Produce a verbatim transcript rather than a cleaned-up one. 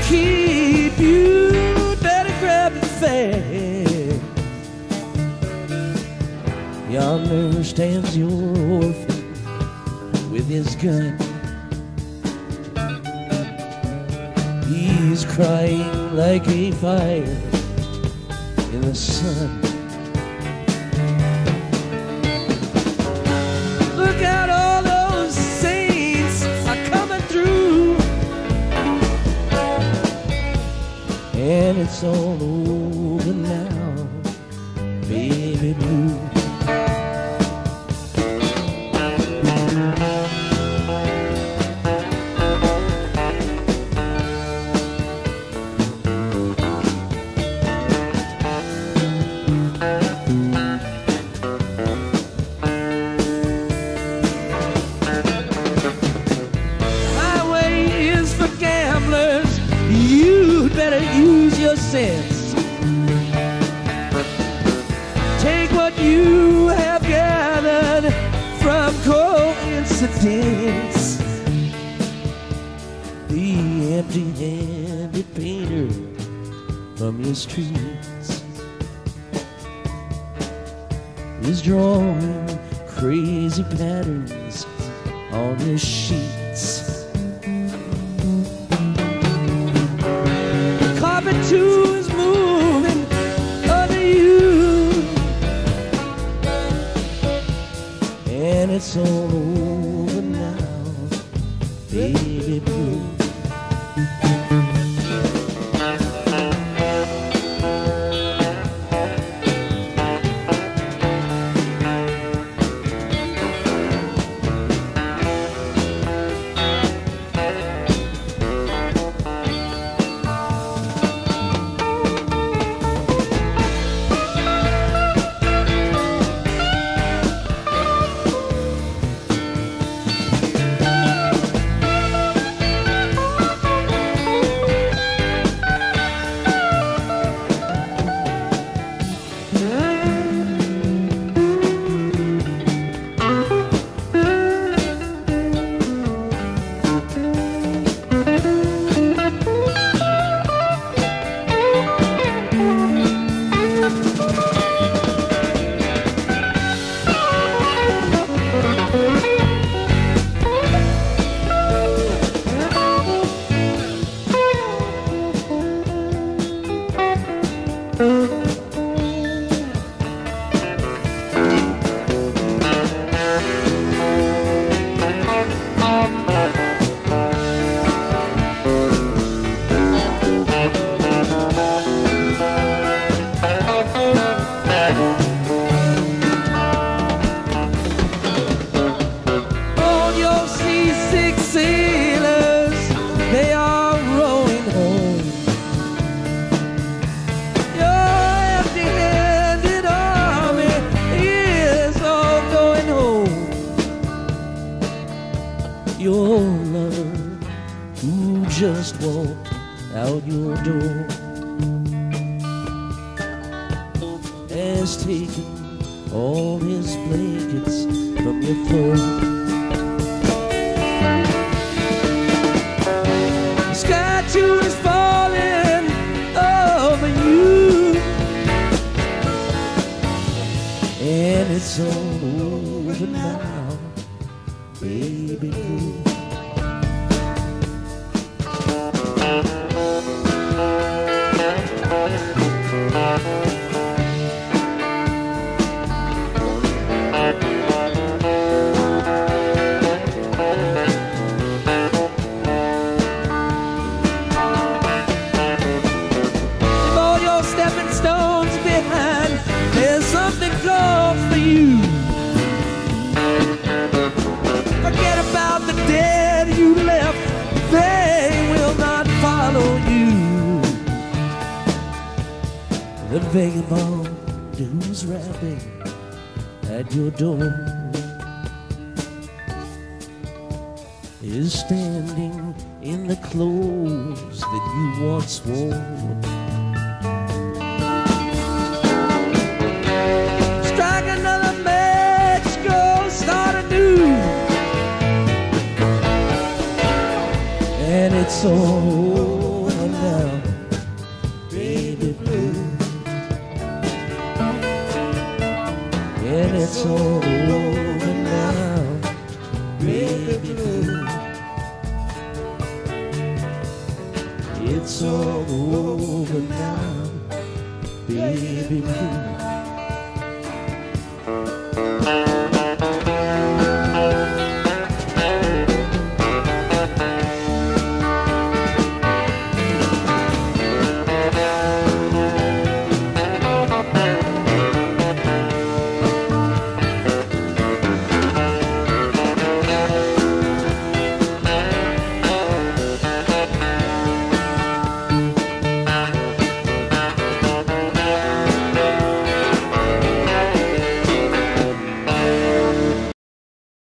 keep, you better grab it fast. Yonder stands your orphan with his gun. He's crying like a fire in the sun. Look out, all those saints are coming through, and it's all over now, baby blue. Use your sense. Take what you have gathered from coincidence. The empty-handed painter from your streets is drawing crazy patterns on your sheets. Two is moving under you, and it's all over now, baby blue. Your lover who just walked out your door has taken all his blankets from your floor. The sky too is falling over you, and it's all over now, baby blue. Stones behind, there's something close for you. Forget about the dead you left, they will not follow you. The vagabond who's rapping at your door is standing in the clothes that you once wore. And it's all now, baby blue. And it's all over now, baby blue. It's all over now, baby blue.